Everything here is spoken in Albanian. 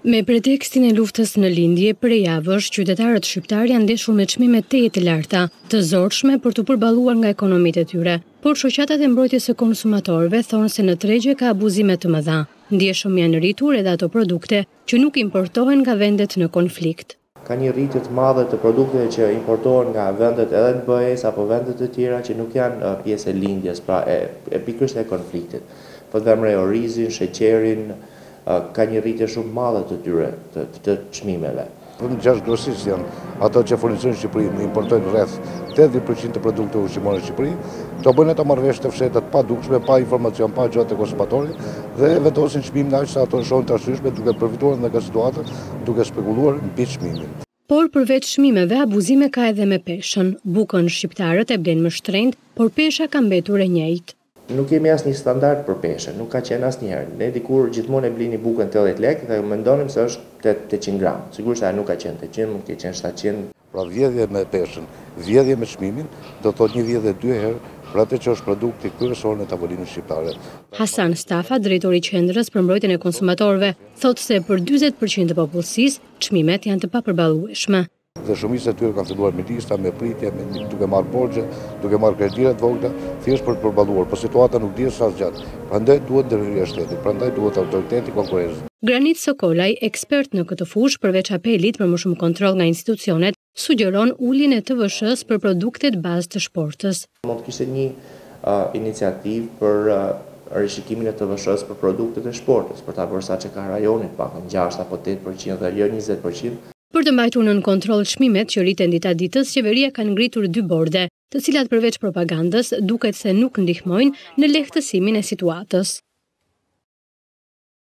Me pretekstin e luftës në lindje, prej javësh, qytetarët shqiptar janë ndeshur me çmime teje të larta, të zorshme për të përballuar nga ekonomitë e tyre. Por shoqatat e mbrojtjes së konsumatorëve thonë se në tregje ka abuzime të mëdha. Ndjeshëm janë rritur edhe ato produkte që nuk importohen nga vendet në konflikt. Ka një rritje të madhe të produkteve që importohen nga vendet edhe të BE-s apo vendet të tjera që nuk janë pjesë e lindjes, pra pikërisht e konfliktit. Po të vëmë re orizin, sheqerin, ka një rritje shumë madhe të tyre të çmimeve. Në 6 grossistë janë ato që furnizojnë Shqipërinë, importojnë rreth 80% të produkteve ushqimore në Shqipëri, to bëjnë ato marrëveshje të fshehta pa dukshme, pa informacion, pa gjëra të konsumatorit dhe vendosin çmimin aq sa ato shohin të arsyeshme duke përfituar nga kjo situatë, duke spekuluar mbi çmimin. Por përveç çmimeve, abuzime ka edhe me peshën. Bukën shqiptarët e blenë më shtrenjtë, por pesha ka mbetur e njëjtë. Nuk kemi asnjë standard për peshën, nuk ka qenë asnjëherë. Ne dikur gjithmonë e blini bukën 80 lekë dhe mendonim se është 800 gram. Sigurisht ajo nuk ka qenë 800, mund të qenë 700. Pra vjedhje me peshën, vjedhje me çmimin, do të thotë një vjedhje 2 herë për atë që është produkti kryesor në tavolinën shqiptare. Hasan Stafa, drejtori i Qendrës për mbrojtjen e konsumatorëve, thotë se për 40% të popullsisë, çmimet janë të papërballueshme. Dhe shumica e tyre kanë filluar me lista, me pritje, duke marrë borxhe, duke marrë kredite të vogla, thjesht për të përballuar, por situata nuk dihet sa zgjat. Prandaj duhet ndërhyrja e shtetit, prandaj duhet autoriteti konkurrencës. Granit Sokolaj, ekspert në këtë fushë, përveç apelit për më shumë kontroll nga institucionet, sugjeron uljen e TVSH-s për produktet bazë të shportës. Mund të kishte një iniciativë për rishikimin e TVSH-s për produktet e shportës, për ta bërë sa që ka rajoni, pak 6 apo 8% dhe jo 20%. Për të mbajtur nën kontroll çmimet që rriten dita ditës, qeveria ka ngritur 2 borde, të cilat përveç propagandës duket se nuk ndihmojnë në lehtësimin e situatës.